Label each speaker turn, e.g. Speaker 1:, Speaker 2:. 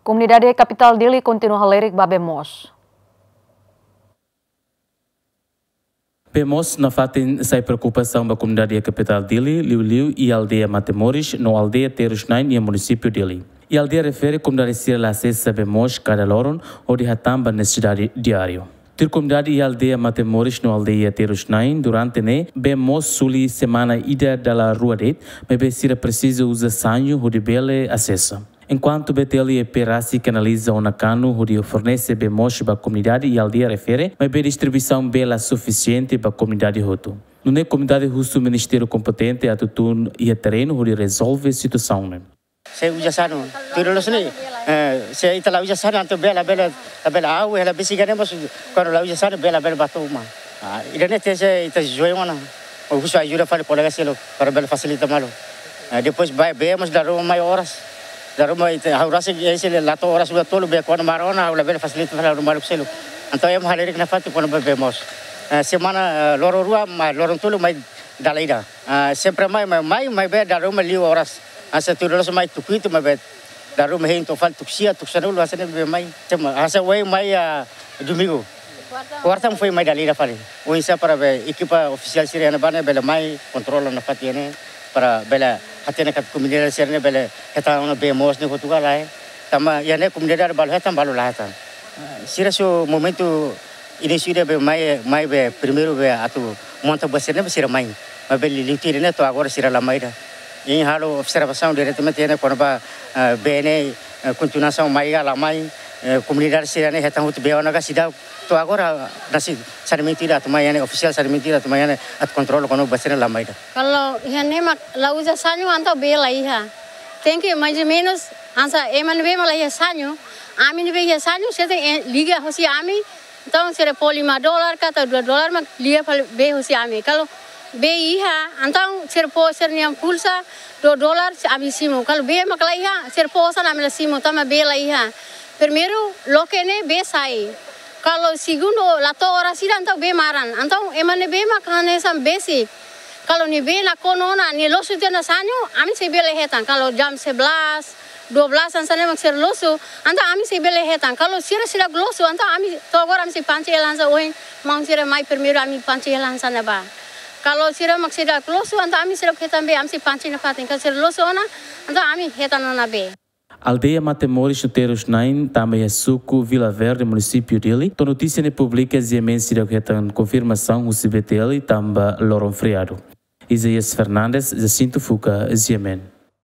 Speaker 1: Comunidade capital Dili continua halerik ba BEMOS.
Speaker 2: BEMOS na fatin sai preocupação da comunidade capital Dili, Liu e aldeia Matemoris, no aldeia Terusnain e município Dili. E a aldeia refere a comunidade ser acesso a BEMOS cada loron ou de hatamba necessidade diário. Ter comunidade e aldeia Matemoris no aldeia Terusnain durante ne BEMOS suli semana ida da rua det, mas becira precisa usar sanho ou de bele acesso. Enquanto BTL e Perassi canaliza o cano onde fornece BEMOS para a comunidade e a aldeia refere, mas a distribuição bela suficiente para a comunidade roto. Não é a comunidade russo o ministério competente a tutun e a terreno onde resolve a situação.
Speaker 3: Saya uja sana, tudo lo sini. Saya ita la uja sana anto bela au ela besigane mas quando la uja sana bela batu uma. Idane tese ita joia mana. O russo ajuda para colega selo para bela facilita malo. Depois vai BEMOS dar uma horas. Daruma itu haurasi ese lato horas sudah tolu be kono marona ula bela facilita para rumah selo. Anto em halerik na fatu kono BEMOS. Semana loro rua mai lorong tolu mai dalaida. Sempre mai be daruma 5 horas. Asa tudo lo mai tukuito mai be daruma hein to fal tuksia tuksanul asane be mai. Asa wei mai domingo. Quarta foi mai dalaida fali. O isa para be equipa oficial siriana bana bela mai controla na fatiene para bela hatene kat comunidade sirene bela eta ona BEMOS ne Portugal ai. Tama yane comunidade balu hetam balu lahatan. Sira so momento início be mai be primeiro be atu monta basene be sira mai. Mas be liutire ne to agora sira la mai da. Em halo observação diretamente ne quando ba bene continuação mai la mai comunidade sirene hetam hut be ona ga sida to agora nasi sarmentira to mai ne oficial sarmentira to mai ne at control kono basene la mai da.
Speaker 4: Kalau ini mak lauza sanyo antau bela iha. Thank you mais ou menos ansa eman be malaya sanyo. Amin be ya sanyo sete liga hosi ami. Então sere $5 kata $2 mak liga be hosi ami. Kalau be iha antau sere po sere niam pulsa $2 ami simo. Kalau be mak la iha sere po sana ami simo tama be la iha. Primeiro lo que ne be sai. Kalau segundo lato horas ida antau be maran. Antau eman be mak hane sam basic. Kalau ni be na konona ni losu tena sanyo, ami se bele hetan. Kalau jam 11, 12 ansane mak ser losu, anta ami se bele hetan. Kalau sira losu, anta ami to agora ami se panche lansa oin, mang sira mai primeiro ami panche lansa na ba. Kalau sira mak sira losu, anta ami sira hetan be ami se panche na fatin. Kalau sira losu ona, anta ami hetan na be.
Speaker 2: Aldeia Matemoris no Terusnain, também é Suco, Vila Verde, município dele. A notícia ne publica ziamense da confirmação o CBTL também Loron Friado. Isaías Fernandes, Jacinto Fuca, Ziemen.